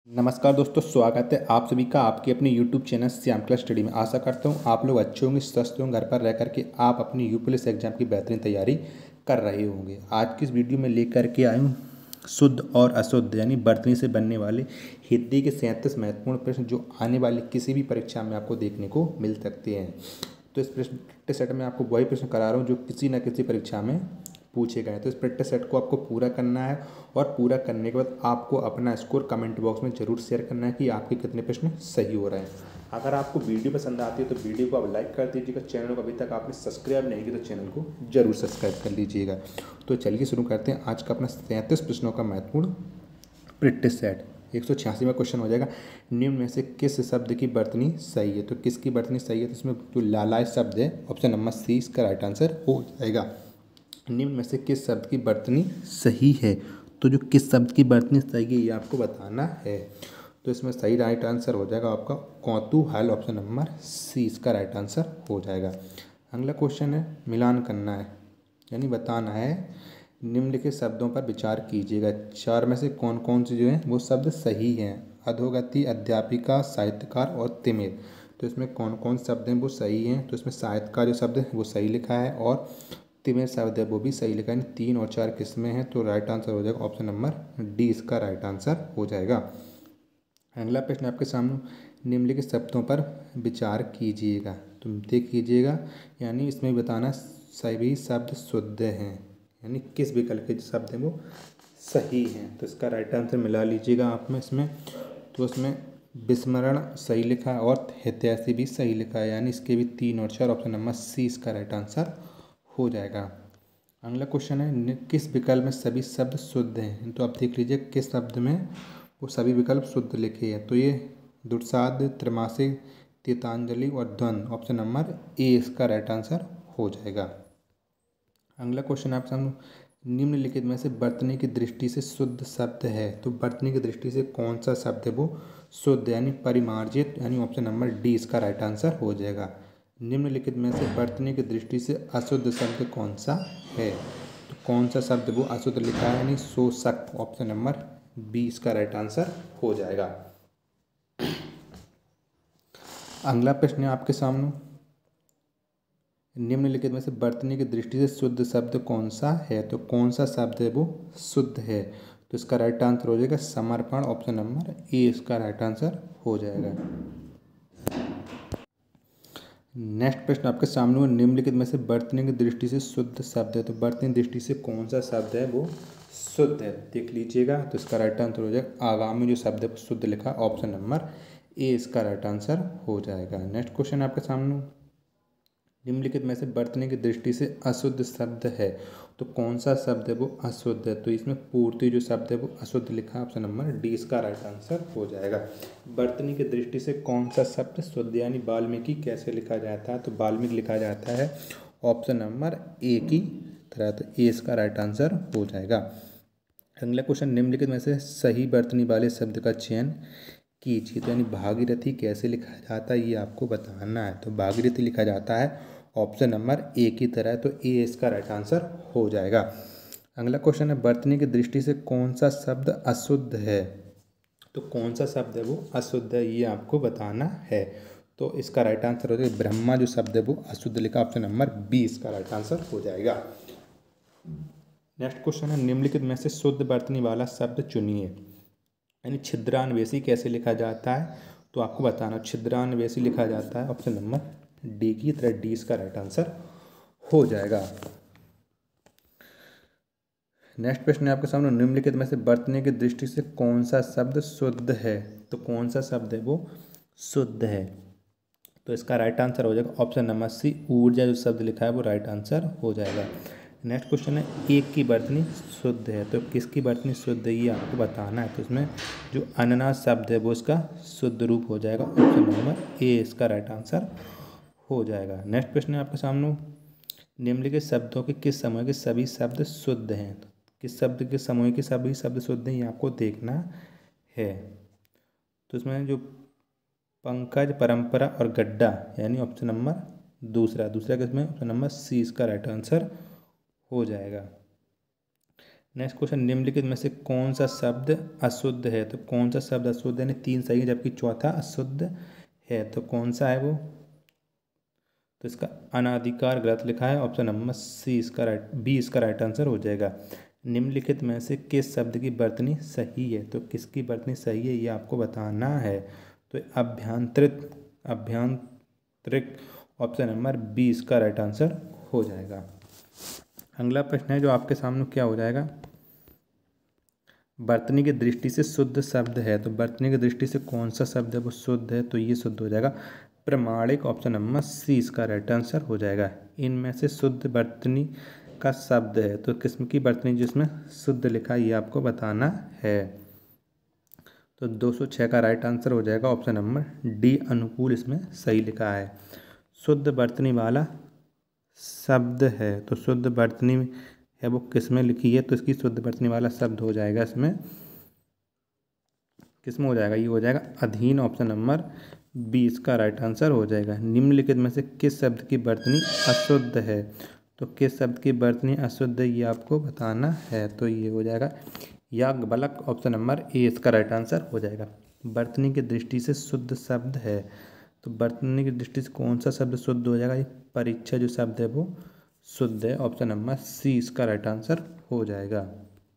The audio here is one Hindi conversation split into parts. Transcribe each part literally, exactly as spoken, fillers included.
नमस्कार दोस्तों, स्वागत है आप सभी का आपके अपने YouTube channel Shyam class study में। आशा करता हूँ आप लोग अच्छे होंगे, स्वस्थ होंगे, घर पर रह करके आप अपनी यू पुलिस एग्जाम की बेहतरीन तैयारी कर रहे होंगे। आज की इस वीडियो में लेकर के आया हूँ शुद्ध और अशुद्ध यानी वर्तनी से बनने वाले हिंदी के सैंतीस महत्वपूर्ण प्रश्न जो आने वाली किसी भी परीक्षा में आपको देखने को मिल सकते हैं। तो इस प्रश्न सेट में आपको वही प्रश्न करा रहा हूँ जो किसी न किसी परीक्षा में पूछे गए। तो इस प्रैक्टिस सेट को आपको पूरा करना है और पूरा करने के बाद आपको अपना स्कोर कमेंट बॉक्स में जरूर शेयर करना है कि आपके कितने प्रश्न सही हो रहे हैं। अगर आपको वीडियो पसंद आती है तो वीडियो को आप लाइक कर दीजिएगा। चैनल को अभी तक आपने सब्सक्राइब नहीं किया तो चैनल को जरूर सब्सक्राइब कर लीजिएगा। तो चलिए शुरू करते हैं आज का अपना सैंतीस प्रश्नों का महत्वपूर्ण प्रैक्टिस सेट। एक सौ छियासी में क्वेश्चन हो जाएगा, निम्न में से किस शब्द की वर्तनी सही है। तो किसकी वर्तनी सही है, तो इसमें जो लालाय शब्द है ऑप्शन नंबर सी इसका राइट आंसर हो जाएगा। निम्न में से किस शब्द की वर्तनी सही है, तो जो किस शब्द की वर्तनी सही है ये आपको बताना है। तो इसमें सही राइट आंसर हो जाएगा आपका कौतूहल, ऑप्शन नंबर सी इसका राइट आंसर हो जाएगा। अगला क्वेश्चन है मिलान करना है यानी बताना है, निम्नलिखित शब्दों पर विचार कीजिएगा। चार में से कौन कौन से जो हैं वो शब्द सही हैं। अधोगति, अध्यापिका, साहित्यकार और तिमिर। तो इसमें कौन कौन शब्द हैं वो सही हैं। तो इसमें साहित्यकार जो शब्द है वो सही लिखा है और तिमिर शब्द है वो भी सही लिखा है। तीन और चार किस्में हैं तो राइट आंसर हो जाएगा ऑप्शन नंबर डी इसका राइट आंसर हो जाएगा। अगला प्रश्न आपके सामने, निम्नलिखित शब्दों पर विचार कीजिएगा। तो देख कीजिएगा यानी इसमें बताना सभी शब्द शुद्ध हैं यानी किस विकल्प के शब्द हैं वो सही हैं। तो इसका राइट आंसर मिला लीजिएगा आप में इसमें। तो इसमें विस्मरण सही लिखा है और हितैषी भी सही लिखा है यानी इसके भी तीन और चार, ऑप्शन नंबर सी इसका राइट आंसर हो जाएगा। अगला क्वेश्चन है, किस विकल्प में सभी शब्द शुद्ध हैं। तो आप देख लीजिए किस शब्द में वो सभी विकल्प शुद्ध लिखे हैं। तो ये दुर्साद, त्रैमासिक, तीतांजलि और द्वंद्व, ऑप्शन नंबर ए इसका राइट आंसर हो जाएगा। अगला क्वेश्चन आप सामने, निम्नलिखित में से वर्तनी की दृष्टि से शुद्ध शब्द है। तो वर्तनी की दृष्टि से कौन सा शब्द है वो शुद्ध यानी परिमार्जित यानी ऑप्शन नंबर डी इसका राइट आंसर हो जाएगा। निम्नलिखित में से वर्तनी की दृष्टि से अशुद्ध शब्द कौन सा है। तो कौन सा शब्द वो अशुद्ध लिखा है यानी शोषक, ऑप्शन नंबर बी इसका राइट आंसर हो जाएगा। अगला प्रश्न है आपके सामने, निम्नलिखित में से वर्तनी की दृष्टि से शुद्ध शब्द कौन सा है। तो कौन सा शब्द है वो शुद्ध है। तो इसका राइट आंसर हो जाएगा समर्पण, ऑप्शन नंबर ए इसका राइट आंसर हो जाएगा। नेक्स्ट प्रश्न आपके सामने में, निम्नलिखित में से वर्तनी की दृष्टि से शुद्ध शब्द है। तो वर्तनी दृष्टि से कौन सा शब्द है वो शुद्ध है, देख लीजिएगा। तो इसका राइट आंसर हो जाएगा आगामी जो शब्द है वो शुद्ध लिखा, ऑप्शन नंबर ए इसका राइट आंसर हो जाएगा। नेक्स्ट क्वेश्चन आपके सामने, निम्नलिखित में से वर्तनी की दृष्टि से अशुद्ध शब्द है। तो कौन सा शब्द है वो अशुद्ध है। तो इसमें पूर्ति जो शब्द है वो अशुद्ध लिखा, ऑप्शन नंबर डी इसका राइट आंसर हो जाएगा। वर्तनी की दृष्टि से कौन सा शब्द शुद्ध यानी वाल्मीकि कैसे लिखा जाता है। तो वाल्मीकि लिखा जाता है ऑप्शन नंबर ए की तरह। तो ए इसका राइट आंसर हो जाएगा। अगला क्वेश्चन, निम्नलिखित में से सही वर्तनी वाले शब्द का चयन कीजिए। तो यानी भागीरथी कैसे लिखा जाता है ये आपको बताना है। तो भागीरथी लिखा जाता है ऑप्शन नंबर ए की तरह। तो ए इसका राइट आंसर हो जाएगा। अगला क्वेश्चन है, वर्तनी की दृष्टि से कौन सा शब्द अशुद्ध है। तो कौन सा शब्द है वो अशुद्ध है ये आपको बताना है। तो इसका राइट आंसर हो जाएगा ब्रह्मा जो शब्द है वो अशुद्ध लिखा, ऑप्शन नंबर बी इसका राइट आंसर हो जाएगा। नेक्स्ट क्वेश्चन है, निम्नलिखित में से शुद्ध वर्तनी वाला शब्द चुनिए। यानी छिद्रान्वेषी कैसे लिखा जाता है तो आपको बताना। छिद्रान्वेषी लिखा जाता है ऑप्शन नंबर डी की तरह। डी इसका राइट आंसर हो जाएगा। नेक्स्ट प्रश्न है आपके सामने, निम्नलिखित में से वर्तनी की दृष्टि से कौन सा शब्द शुद्ध है। तो कौन सा शब्द है वो शुद्ध है। तो इसका राइट आंसर हो जाएगा ऑप्शन नंबर सी, ऊर्जा जो शब्द लिखा है वो राइट आंसर हो जाएगा। नेक्स्ट क्वेश्चन है, एक की वर्तनी शुद्ध है। तो किसकी वर्तनी शुद्ध है ये आपको बताना है। तो इसमें जो अननास शब्द है वो इसका शुद्ध रूप हो जाएगा, ऑप्शन नंबर ए इसका राइट आंसर हो जाएगा। नेक्स्ट प्रश्न है आपके सामने, निम्नलिखित शब्दों के किस समूह के सभी शब्द शुद्ध हैं। तो किस शब्द के समूह के सभी शब्द शुद्ध हैं ये आपको देखना है। तो इसमें जो पंकज, परंपरा और गड्ढा यानी ऑप्शन नंबर दूसरा दूसरा किसमें ऑप्शन नंबर सी इसका राइट आंसर हो जाएगा। नेक्स्ट क्वेश्चन, निम्नलिखित में से कौन सा शब्द अशुद्ध है? तो कौन सा शब्द अशुद्ध है? यानी तीन सही है जबकि चौथा अशुद्ध है, तो कौन सा है वो? तो इसका अनाधिकार गलत लिखा है, ऑप्शन नंबर सी इसका राइट बी इसका राइट आंसर हो जाएगा। निम्नलिखित में से किस शब्द की वर्तनी सही है? तो किसकी वर्तनी सही है ये आपको बताना है। तो अभ्यांतरित अभ्यांतरिक ऑप्शन नंबर बी इसका राइट आंसर हो जाएगा। अगला प्रश्न है जो आपके सामने क्या हो जाएगा, वर्तनी की दृष्टि से शुद्ध शब्द है। तो वर्तनी की दृष्टि से कौन सा शब्द है वो शुद्ध है? तो ये शुद्ध हो जाएगा प्रमाणिक, ऑप्शन नंबर सी इसका राइट आंसर हो जाएगा। इनमें से शुद्ध वर्तनी का शब्द है, तो किस्म की वर्तनी जिसमें शुद्ध लिखा है ये आपको बताना है। तो दो सौ छः का राइट आंसर हो जाएगा, ऑप्शन नंबर डी अनुकूल इसमें सही लिखा है। शुद्ध वर्तनी वाला शब्द है, तो शुद्ध वर्तनी है वो किसमें लिखी है? तो इसकी शुद्ध वर्तनी वाला शब्द हो जाएगा इसमें किसमें हो जाएगा? ये हो जाएगा अधीन, ऑप्शन नंबर बी इसका राइट आंसर हो जाएगा। निम्नलिखित में से किस शब्द की वर्तनी अशुद्ध है? तो किस शब्द की वर्तनी अशुद्ध है ये आपको बताना है। तो ये हो जाएगा याज्ञवल्क्य, ऑप्शन नंबर ए इसका राइट आंसर हो जाएगा। वर्तनी की दृष्टि से शुद्ध शब्द है, तो वर्तनी की दृष्टि से कौन सा शब्द शुद्ध हो जाएगा? ये परीक्षा जो शब्द है वो शुद्ध है, ऑप्शन नंबर सी इसका राइट आंसर हो जाएगा।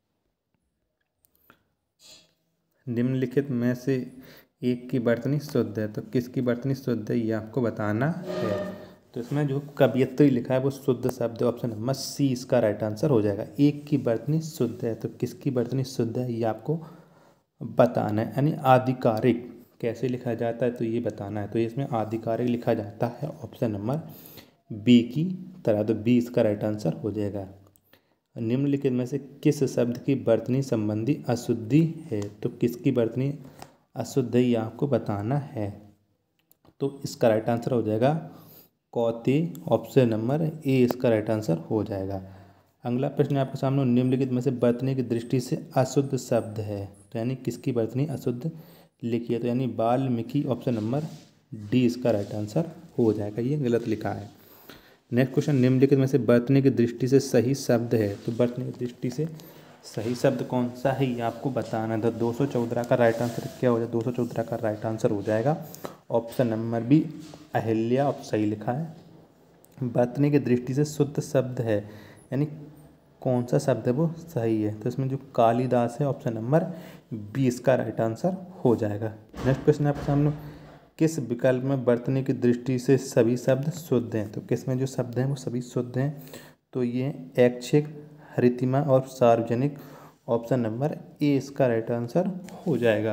निम्नलिखित में से एक की वर्तनी शुद्ध है, तो किसकी वर्तनी शुद्ध है ये आपको बताना है। तो इसमें जो कवियत्री लिखा है वो शुद्ध शब्द है, ऑप्शन नंबर सी इसका राइट आंसर हो जाएगा। एक की वर्तनी शुद्ध है, तो किसकी वर्तनी शुद्ध है ये आपको बताना है। यानी आधिकारिक कैसे लिखा जाता है तो ये बताना है। तो इसमें आधिकारिक लिखा जाता है, ऑप्शन नंबर बी की तरह, तो बी इसका राइट आंसर हो जाएगा। निम्नलिखित में से किस शब्द की वर्तनी संबंधी अशुद्धि है? तो किसकी वर्तनी अशुद्ध है ये आपको बताना है। तो इसका राइट आंसर हो जाएगा कौते, ऑप्शन नंबर ए इसका राइट आंसर हो जाएगा। अगला प्रश्न आपके सामने, निम्नलिखित में से वर्तनी की दृष्टि से अशुद्ध शब्द है, तो यानी किसकी वर्तनी अशुद्ध लिखी है? तो यानी वाल्मीकि, ऑप्शन नंबर डी इसका राइट आंसर हो जाएगा, ये गलत लिखा है। नेक्स्ट क्वेश्चन, निम्नलिखित में से वर्तनी की दृष्टि से सही शब्द है, तो वर्तनी की दृष्टि से सही शब्द कौन सा है ये आपको बताना है। तो दो सौ चौदह का राइट आंसर क्या हो जाएगा? दो सौ चौदह का राइट आंसर हो जाएगा option number B Ahilya, option सही लिखा है। वर्तनी की दृष्टि से शुद्ध शब्द है, यानी कौन सा शब्द है वो सही है? तो इसमें जो कालिदास है, ऑप्शन नंबर बी इसका राइट आंसर हो जाएगा। नेक्स्ट क्वेश्चन आपके सामने, किस विकल्प में वर्तनी की दृष्टि से सभी शब्द शुद्ध हैं? तो किस में जो शब्द हैं वो सभी शुद्ध हैं? तो ये ऐच्छिक, हरितिमा और सार्वजनिक, ऑप्शन नंबर ए इसका राइट आंसर हो जाएगा।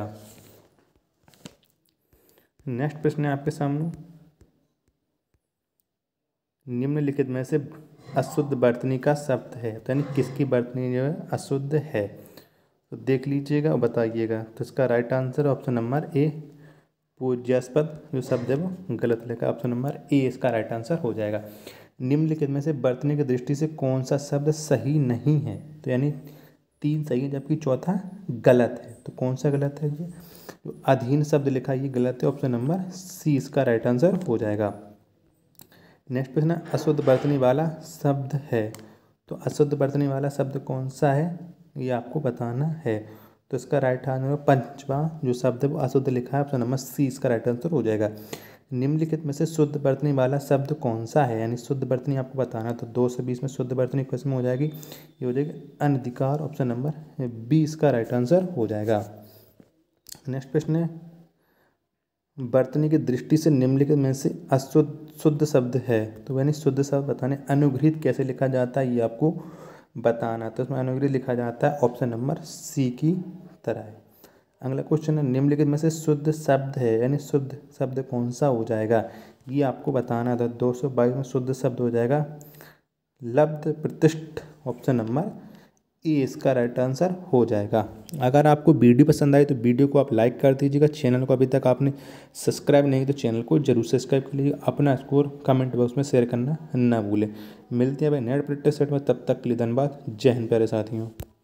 नेक्स्ट प्रश्न है आपके सामने, निम्नलिखित में से अशुद्ध वर्तनी का शब्द है, तो यानी किसकी वर्तनी जो है अशुद्ध है? तो देख लीजिएगा और बताइएगा। तो इसका right answer option number A पूज्यास्पद जो शब्द है वो गलत लिखा, ऑप्शन नंबर ए इसका राइट आंसर हो जाएगा। निम्नलिखित में से वर्तनी की दृष्टि से कौन सा शब्द सही नहीं है? तो यानी तीन सही है जबकि चौथा गलत है, तो कौन सा गलत है? ये जो अधीन शब्द लिखा है ये गलत है, ऑप्शन नंबर सी इसका राइट आंसर हो जाएगा। नेक्स्ट प्रश्न, अशुद्ध वर्तनी वाला शब्द है, तो अशुद्ध वर्तनी वाला शब्द कौन सा है ये आपको बताना है। तो इसका राइट आंसर पंचवा जो शब्द है वो अशुद्ध लिखा है, ऑप्शन नंबर सी इसका राइट आंसर हो जाएगा। निम्नलिखित में से शुद्ध वर्तनी वाला शब्द कौन सा है? यानी शुद्ध वर्तनी आपको बताना, तो दो सौ बीस में शुद्ध वर्तनी किसमें हो जाएगी? ये हो जाएगी अनधिकार, ऑप्शन नंबर बी इसका राइट आंसर हो जाएगा। नेक्स्ट प्रश्न है, वर्तनी की दृष्टि से निम्नलिखित में से अशुद्ध शुद्ध शब्द है, तो यानी शुद्ध शब्द बताने अनुग्रहित कैसे लिखा जाता है ये आपको बताना। तो इसमें अनुग्रहित लिखा जाता है, ऑप्शन नंबर सी की तरह है। अगला क्वेश्चन है, निम्नलिखित में से शुद्ध शब्द है, यानी शुद्ध शब्द कौन सा हो जाएगा ये आपको बताना था। दो सौ बाईस में शुद्ध शब्द हो जाएगा लब्ध प्रतिष्ठ, ऑप्शन नंबर ए इसका राइट आंसर हो जाएगा। अगर आपको वीडियो पसंद आए तो वीडियो को आप लाइक कर दीजिएगा। चैनल को अभी तक आपने सब्सक्राइब नहीं किया तो चैनल को जरूर सब्सक्राइब कर लीजिए। अपना स्कोर कमेंट बॉक्स में शेयर करना ना भूलें। मिलते हैं भाई नेट प्रैक्टिस सेट में, तब तक के लिए धन्यवाद। जय हिंद प्यारे साथियों।